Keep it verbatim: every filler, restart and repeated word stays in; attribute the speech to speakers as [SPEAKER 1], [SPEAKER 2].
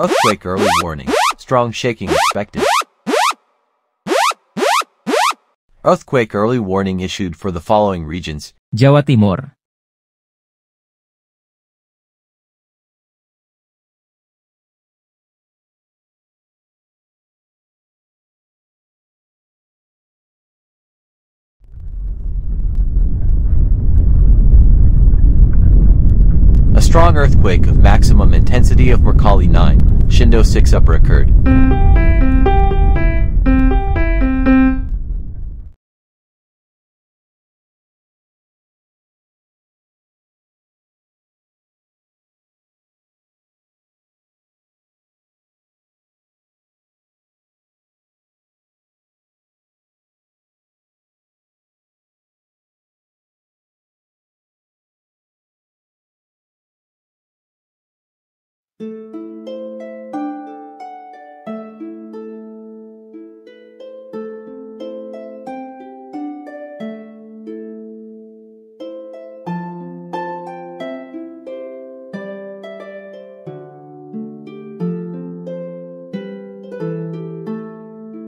[SPEAKER 1] Earthquake early warning. Strong shaking expected. Earthquake early warning issued for the following regions:
[SPEAKER 2] Jawa Timur,
[SPEAKER 1] a strong earthquake of maximum intensity of Mercalli nine, Shindo six upper occurred.